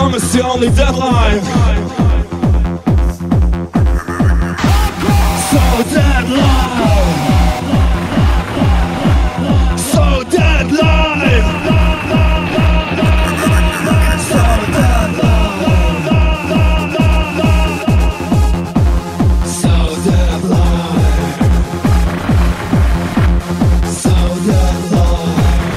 is the only deadline. So deadline. So deadline. So deadline. So deadline. So deadline.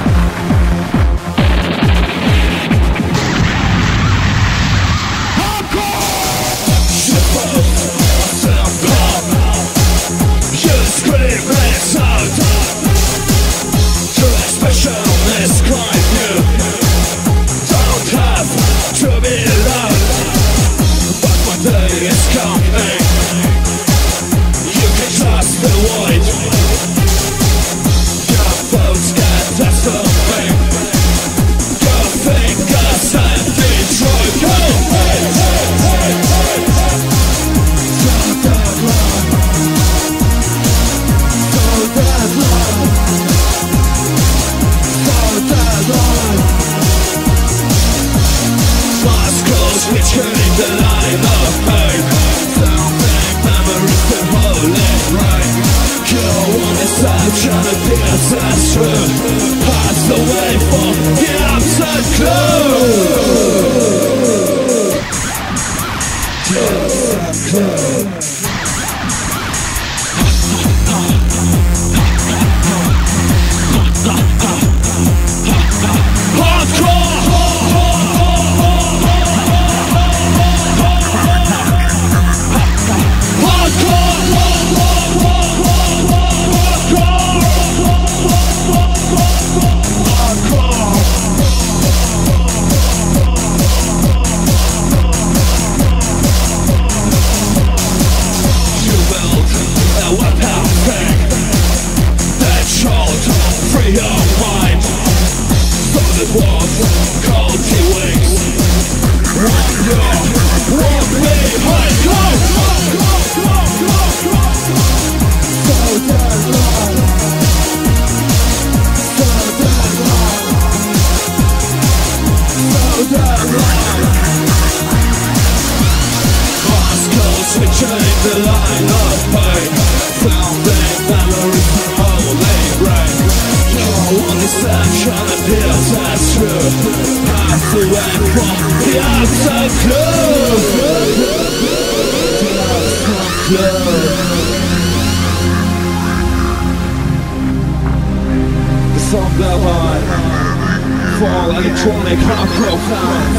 Electronic hardcore fans.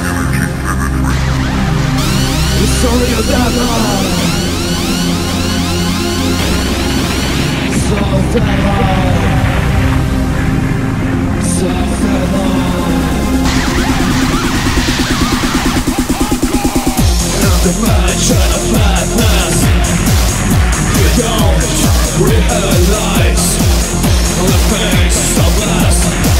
The story of that love. So deadline. So deadline. And the mansion of madness. You don't realize the face of us,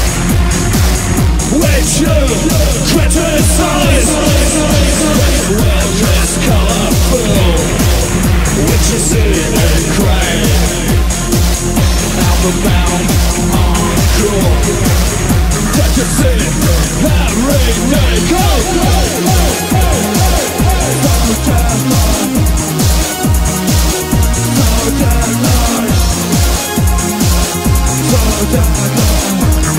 which you criticize, which is colorful, which is in a crane, album-bound on cool. That you see every day. Go, go, go, go, go. So deadline. So deadline. So deadline.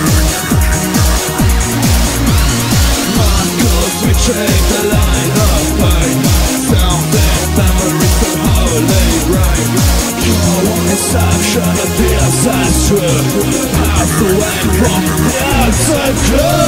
Switching the line of pain, sounding memories of holy rain. Your one deception of the disaster, path away from the outside club.